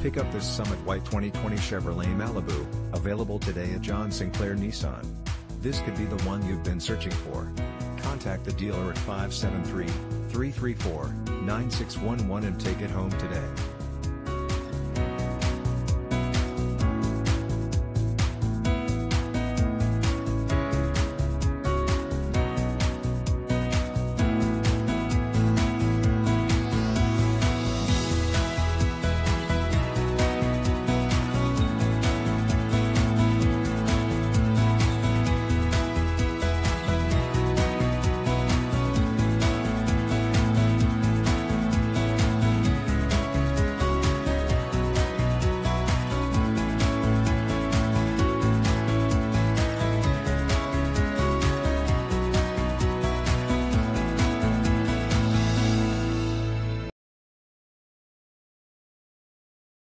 Pick up this Summit White 2020 Chevrolet Malibu, available today at John Sinclair Nissan. This could be the one you've been searching for. Contact the dealer at 573-334-9611 and take it home today.